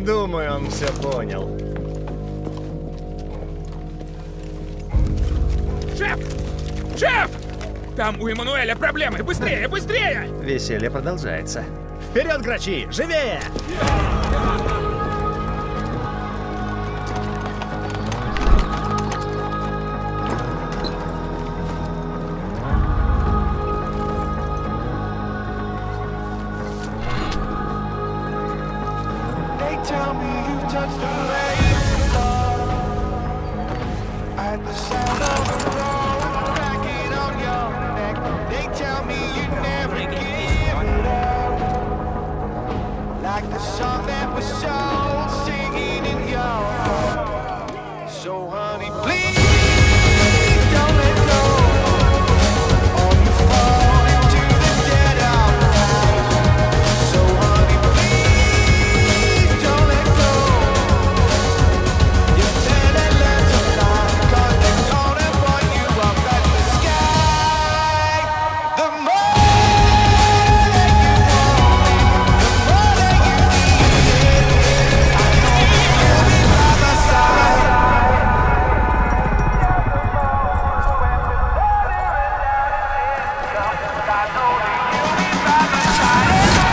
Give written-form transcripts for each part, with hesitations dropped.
Думаю, он все понял. Шеф! Шеф! Там у Эммануэля проблемы! Быстрее, быстрее! Веселье продолжается. Вперед, грачи! Живее! Tell me you touched the rainbow at the sound of the road cracking on your neck. They tell me you never give it up, like the song that was sold singing in your heart. So honey, please don't let go, or you fall into the dead of night. So honey, please don't let go. You better learn to fly, 'cause they're gonna put you up at the sky. The more that you want it, the more that you need it. I know you'll be by my side. I know that you'll be by my side.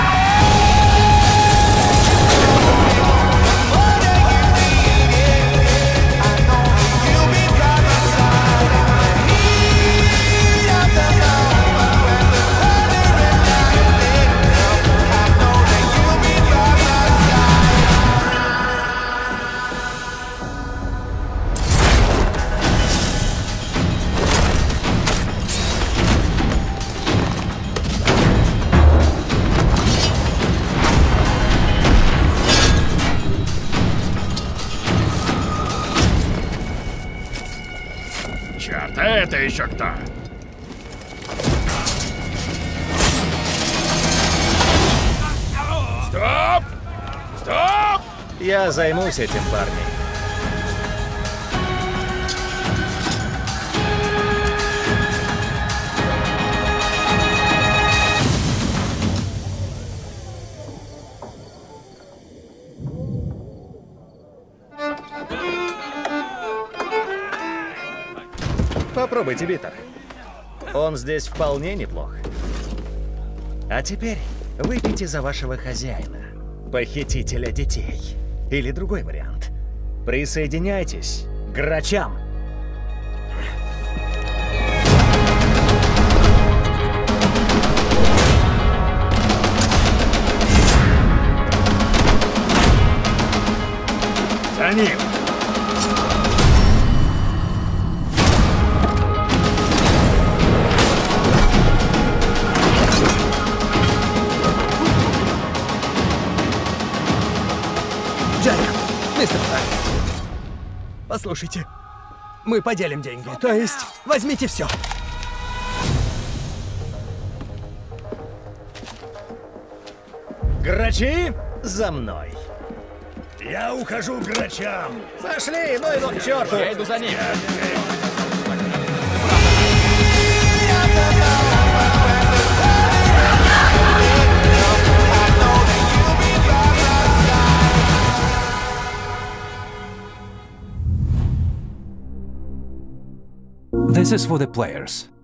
The more that you need it, I know that you'll be by my side. In the heat of the moment, when the thunder and lightning come, I know that you'll be by my side. Черт, а это еще кто? Стоп! Стоп! Я займусь этим, парни. Попробуйте, Битер. Он здесь вполне неплох. А теперь выпейте за вашего хозяина, похитителя детей. Или другой вариант. Присоединяйтесь к грачам. За ним! Джек, мистер Фрэнк, послушайте, мы поделим деньги, то есть возьмите все. Грачи, за мной. Я ухожу к грачам. Сошли, ну его к черту. Я иду за ним. This is for the players.